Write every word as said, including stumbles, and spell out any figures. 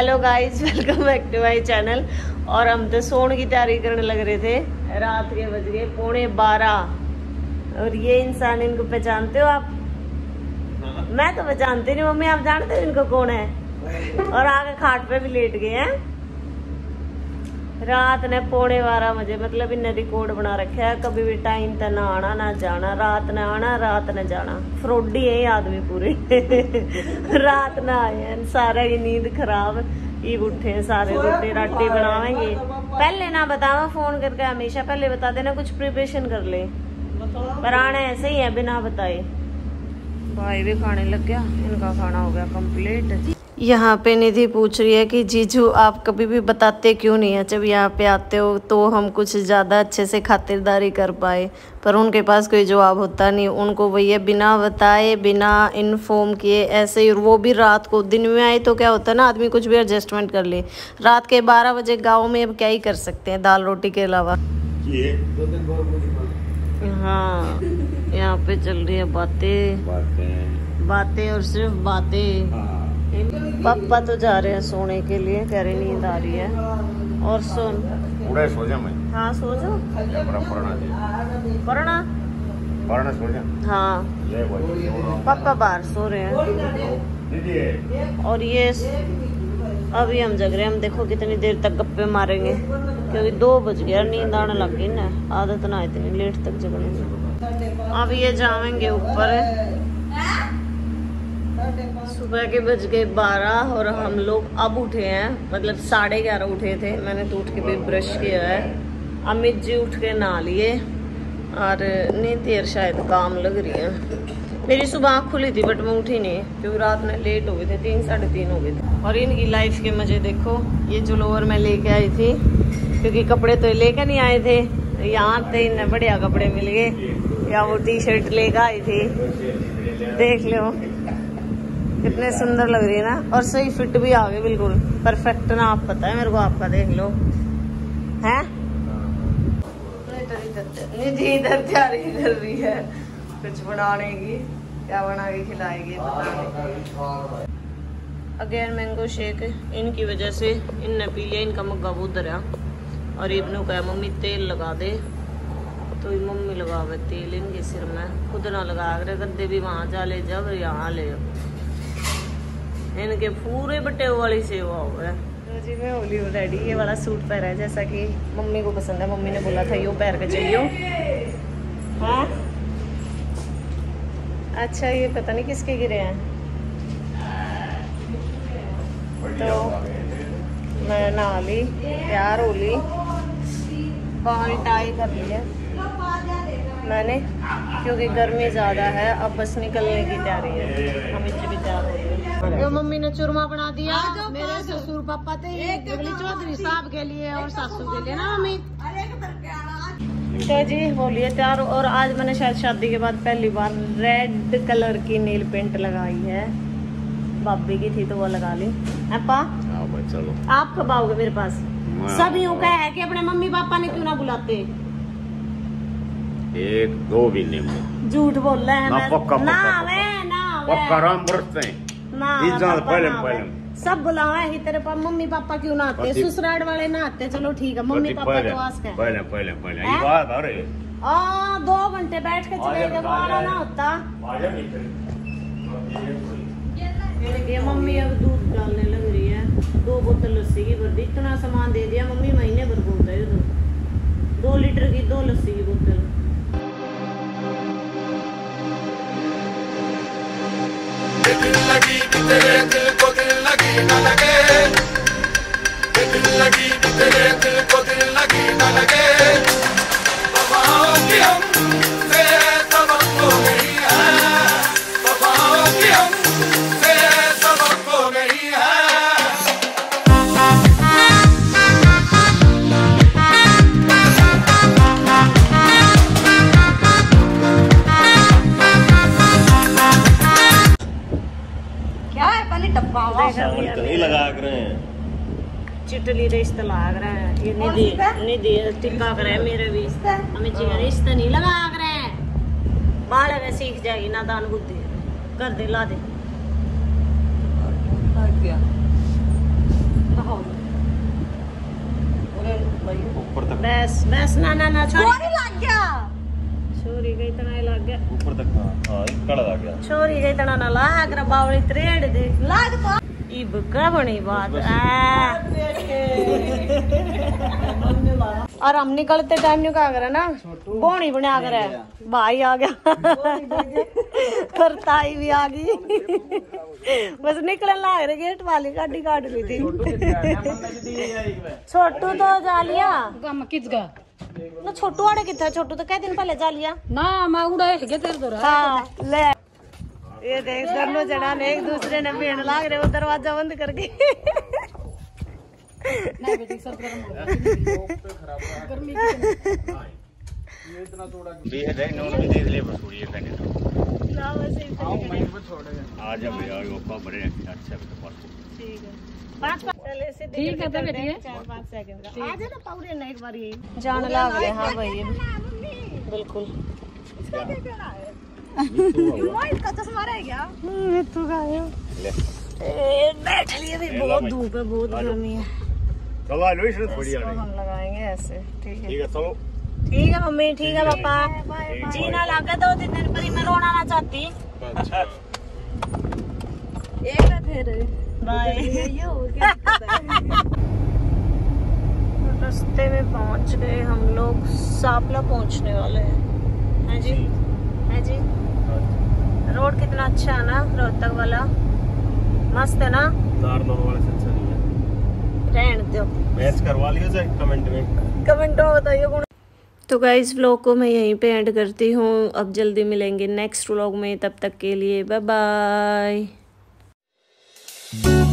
Hello guys, welcome back to my channel. और हम तो सोने की तैयारी करने लग रहे थे। रात के बज गए पौने बारह। और ये इंसान, इनको पहचानते हो आप? हाँ। मैं तो पहचानती नहीं, मम्मी आप जानते हो इनको कौन है? और आगे खाट पे भी लेट गए हैं। रात ने पौने बारह बजे, मतलब इन्हें रिकॉर्ड बना रखा है, कभी भी टाइम तक ना आना ना जाना, रात न आना रात न जाना। फ्रॉडी है ये आदमी पूरे। रात ना आए हैं, सारा की नींद खराब, ये उठे हैं सारे, रोटी राटी बनावेंगे। पहले ना बतावा फोन करके, हमेशा पहले बता देना, कुछ प्रिपरेशन कर ले। पर आना ऐसे ही है बिना बताए। भाई भी खाने लग गया, इनका खाना हो गया कंप्लीट। यहाँ पे निधि पूछ रही है कि जीजू आप कभी भी बताते क्यों नहीं है, जब यहाँ पे आते हो तो हम कुछ ज़्यादा अच्छे से खातिरदारी कर पाए। पर उनके पास कोई जवाब होता नहीं, उनको भैया बिना बताए बिना इन्फॉर्म किए ऐसे ही, वो भी रात को। दिन में आए तो क्या होता है ना, आदमी कुछ भी एडजस्टमेंट कर ले। रात के बारह बजे गाँव में अब क्या ही कर सकते हैं दाल रोटी के अलावा। हाँ, यहाँ पे चल रही है बातें बातें बातें और सिर्फ बातें। पापा तो जा रहे हैं सोने के लिए, कह रहे नींद आ रही है। और सोन उड़े सो जा। मैं हाँ सो जाओ। पढ़ना पढ़ना सो जा। हाँ पापा बाहर सो रहे हैं। और ये अभी हम जग रहे हैं। हम देखो कितनी देर तक गप्पे मारेंगे, क्योंकि दो बज गया, नींद आने लग गई ना। आदत ना इतनी लेट तक जगने में। अब ये जाएंगे ऊपर। सुबह के बज गए बारह और हम लोग अब उठे हैं, मतलब साढ़े ग्यारह उठे थे। मैंने तो उठ के भी ब्रश किया है। अमित जी उठ के नहा लिए और नहीं देर शायद काम लग रही है। मेरी सुबह आँख खुली थी बट मैं उठी नहीं, क्योंकि रात में लेट हो गए थे, तीन साढ़े तीन हो गए थे। और इनकी लाइफ के मजे देखो। ये जो लोअर मैं लेके आई थी, क्योंकि कपड़े तो लेकर नहीं आए थे, यहाँ थे इन्हें बढ़िया कपड़े मिल गए। या वो टी शर्ट लेकर आई थी, देख लो कितने सुंदर लग रही है ना। और सही फिट भी आ गए, बिल्कुल परफेक्ट ना। आप पता है मेरे को, आपका देख लो है। निधि इधर तैयारी कर रही है कुछ बनाने की, क्या बना के खिलाएगी अगेन मैंगो शेक। इनकी वजह से इनने पी लिया, इनका मग्गा बहुत धरा। और इब्नू कहा मम्मी तेल लगा दे, तो मम्मी लगावे तेल इनके सिर में, खुद ना लगा कर गद्दे भी वहाँ जा ले जब यहाँ ले। इनके पूरे बट्टे वाली सेवा हो है। तो जी मैं होली हूँ रेडी। ये वाला सूट पहना है जैसा कि मम्मी को पसंद है। मम्मी ने बोला था यो पहन के चाहिए। हाँ अच्छा, ये पता नहीं किसके गिरे हैं। तो मैं नहा ली, तैयार हो ली, बाल टाई कर लिया मैंने, क्योंकि गर्मी ज़्यादा है। अब बस निकलने की तैयारी है। हम इतने भी तैयार हो गए। जो मम्मी ने चूरमा बना दिया मेरे ससुर पापा थे, एक चौधरी साहब के लिए और सासू के लिए ना मम्मी। तो जी बोलिए तैयार। और आज मैंने शायद शादी के बाद पहली बार रेड कलर की नील पेंट लगाई है। भाभी की थी तो वो लगा ली। अपा चलो आप कब आओगे मेरे पास? सब यूँ कह है कि अपने मम्मी पापा ने क्यों ना बुलाते। एक दो महीने में झूठ बोल रहे हैं। ना पक्का ना वे ना पक्का राम बरसते हैं ना पहले पहले सब बुलावा है तेरे पास। मम्मी पापा क्यों ना आते? ससुराल वाले ना आते। चलो ठीक है, मम्मी पापा तो आस के पहले पहले पहले ये बात अरे आ दो घंटे बैठ के चले गए, वो आना ना होता। ये मम्मी अब दूध डालने लग रही है। दो बोतल लस्सी की भर दी। इतना सामान दे दिया मम्मी, महीने भर बोलता है तो दो लीटर की दो लस्सी की बोतल। दिल लगी तेरे दिल को दिल लगी न लगे, दिल लगी तेरे दिल को दिल लगी न लगे। वफाओं की हमसे तवक्को नहीं है, वफाओं की हमसे तवक्को नहीं है। नहीं लगा रहे हैं चिटली रिश्ता लग रहा है। ये निधि निधि टिक्का कर रहे मेरे भी। हमें जी रिश्ता नहीं लगा रहे हैं। बाल में सीख जाएगी ना दान बुद्धि कर दे ला दे। ऊपर तक बस बस ना ना ना छोरी लग गया छोरी गई तना लग गया ऊपर तक हाँ हाँ कड़ा लग गया छोरी गई तना ना लाग रे बावली त्रेड़ दे लाग तो इब का बनी बात और हम निकलते टाइम न्यू क्या करे ना बोनी बना करे भाई आ गया और ताई भी आ गई बस निकलने लग रहे गेट वाली गाड़ी काट ली थी छोटू तो जा लिया किसका ना छोटू आड़े कितना छोटू तो कई दिन पहले जा लिया ना मैं उड़ा है तेरे तो हाँ ले ये देख दोनों जना ने एक दूसरे ने भेड़ लाग रहे वो दरवाजा बंद करके भी है नॉन भी देख ले बस थोड़ी है ना वैसे आ जा भैया वो का बड़े अच्छा है तो ठीक है पाँच पाँच चले से ठीक है तो बेटी चार पाँच सेकंड का आ जाना पाउरे ना एक बार ये जान लाग रहे हाँ भाई बिल्कुल वाइट का चश्मा रह गया मिट्टू का है ले ए बैठ लिए भी बहुत धूप है बहुत गर्मी है चलो लो इसे थोड़ी आ हम लगाएंगे ऐसे ठीक है ठीक है चलो ठीक है मम्मी ठीक है पापा जीना लगा दो तीन दिन पर मैं रोना ना चाहती एक बार फिर बाय रास्ते में पहुंच गए हम लोग सापला पहुंचने वाले हैं हैं जी हैं जी रोड कितना अच्छा है ना रोहतक वाला मस्त है ना नारनौल वाला से अच्छा नहीं है रहने दो मैच करवा लियो से कमेंट में कमेंट में बताइए कौन तो गाइस व्लॉग को मैं यहीं पे एंड करती हूँ अब जल्दी मिलेंगे नेक्स्ट व्लॉग में तब तक के लिए बाय बाय